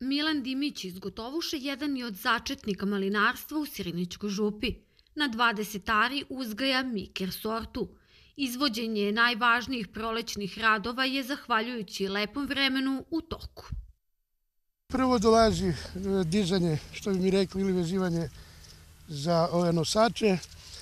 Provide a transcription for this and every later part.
Milan Dimić iz Gotovuše jedan je od začetnika malinarstva u Sirinićkoj župi. Na 20 ari uzgaja Mikir sortu. Izvođenje najvažnijih prolećnih radova je, zahvaljujući lepom vremenu, u toku. Prvo dolazi dizanje, što bi mi rekli, ili vezivanje za ove nosače.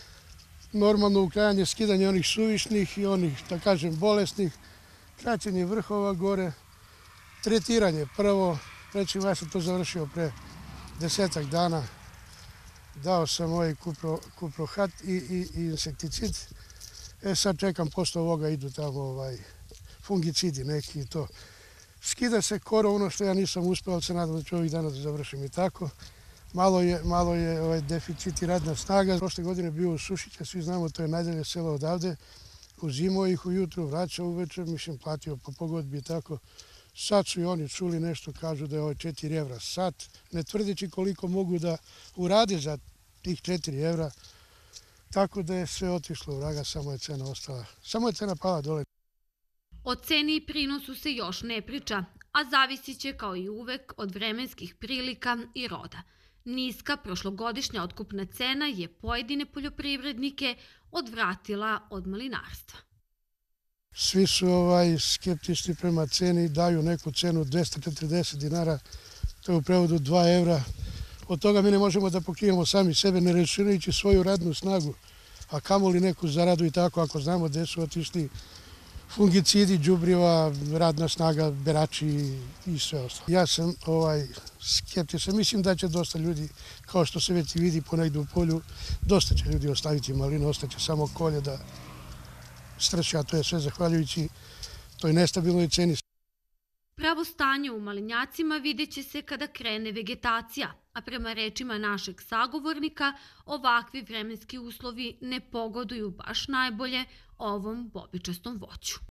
Normalno uklanjanje, skidanje onih suvišnih i onih, da kažem, bolesnih. Kraćenje vrhova gore. Tretiranje prvo. Recimo, ja sam to završio pre 10 dana. Dao sam ovaj kuprohat i insekticid. Sad čekam, posle ovoga idu tamo fungicidi neki i to. Skida se koro, ono što ja nisam uspeo, ali se nadam da ću ovih dana da završim i tako. Malo je deficit i radna snaga. Prošle godine bio u Sušića, svi znamo, to je najdalje selo odavde. Uzimao ih ujutru, vraćao uveče, mislim, platio po pogodbi i tako. Sad su i oni čuli nešto, kažu da je ovo 4 evra sat, ne tvrdeći koliko mogu da urade za tih 4 evra. Tako da je sve otišlo u vraga, samo je cena ostala. Samo je cena pala dole. O ceni i prinosu se još ne priča, a zavisit će kao i uvek od vremenskih prilika i roda. Niska prošlogodišnja otkupna cena je pojedine poljoprivrednike odvratila od malinarstva. Svi su skeptični prema ceni, daju neku cenu 240 dinara, to je u prevodu 2 evra. Od toga mi ne možemo da pokrijemo sami sebe, ne računajući svoju radnu snagu, a kamoli neku zaradu i tako, ako znamo gde su otišli fungicidi, đubriva, radna snaga, berači i sve ostalo. Ja sam skeptičan. Mislim da će dosta ljudi, kao što se već i vidi ponegde u polju, dosta će ljudi ostaviti malinu, ostaće samo kolje da strši, a to je sve zahvaljujući toj nestabilnoj ceni. Pravo stanje u malinjacima vidjet će se kada krene vegetacija, a prema rečima našeg sagovornika, ovakvi vremenski uslovi ne pogoduju baš najbolje ovom bobičastom voću.